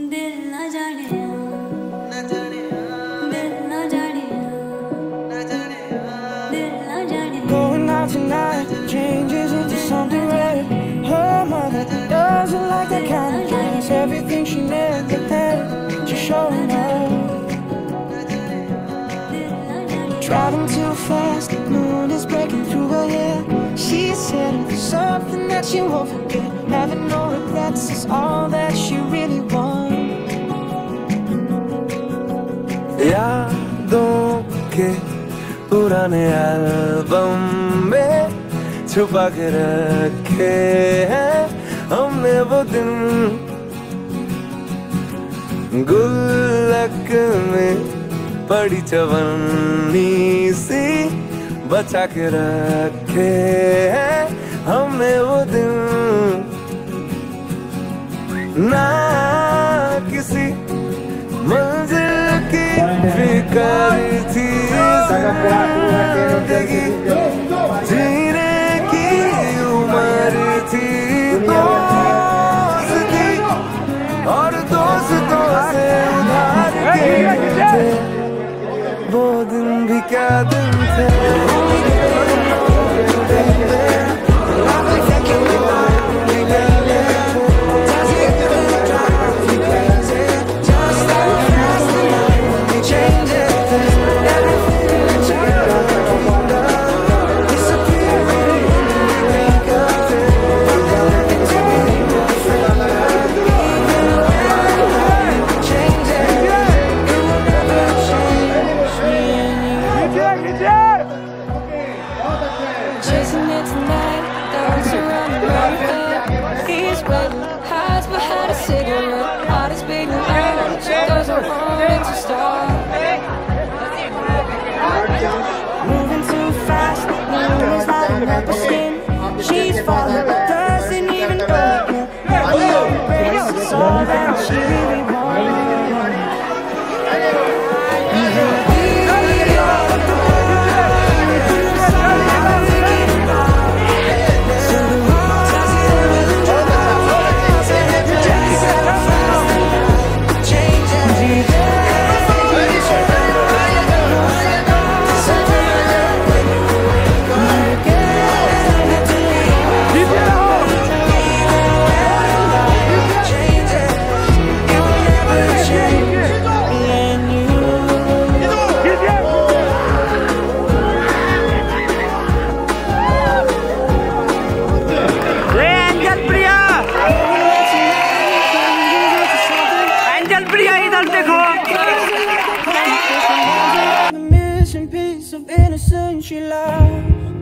दिल ना जाने ना जाने दिल ना जाने ना जाने दिल ना जाने. Going out tonight changes into something red. Her mother doesn't like that kind of dress. Everything she never had, she's showing up. Driving too fast, the moon is breaking through her hair. She's heading for something that she won't forget. Having no regrets is all that she really wants. यादों के पुराने album में छुपा के रखे हैं हमने वो दिन. गुल्लक में पड़ी चवन्नी सी बचा के रखे हैं हमने वो दिन. ना किसी मंजिल की फिकर थी जिंदगी जीने की उम्र थी. दोस्ती और दोस्तों से उधार के थे वो दिन भी क्या दिन थे. Chasing it tonight, those around the block. He's waiting, hides behind a cigarette. Heart is beating loud, she doesn't want it to stop. Moving too fast, the moon is lighting up her skin. She's falling, but doesn't even know it yet. It's all that she really wants. The missing piece of innocence she loves.